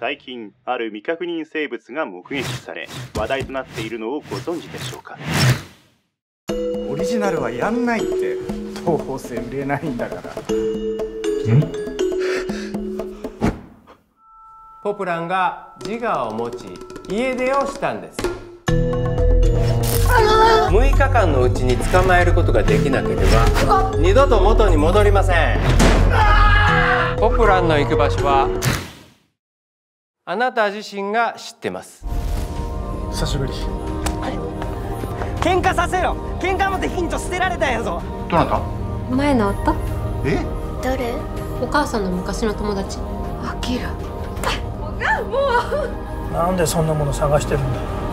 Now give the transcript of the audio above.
最近ある未確認生物が目撃され話題となっているのをご存知でしょうか。 オリジナルはやんないって。東宝製売れないんだから。 ポプランが自我を持ち家出をしたんです。6日間のうちに捕まえることができなければ二度と元に戻りません。ポプランの行く場所はあなた自身が知ってます。 久しぶり。 喧嘩させろ。喧嘩もできんと捨てられたんやぞ。 どなた？ 前の夫。 え？ 誰？お母さんの昔の友達。アキラ。 なんでそんなもの探してるんだ。